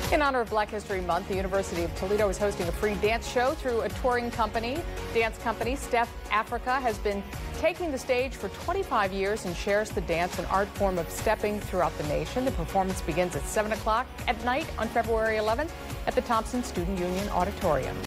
In honor of Black History Month, the University of Toledo is hosting a free dance show through a touring company. Dance company Step Afrika has been taking the stage for 25 years and shares the dance and art form of stepping throughout the nation. The performance begins at 7 o'clock at night on February 11th at the Thompson Student Union Auditorium.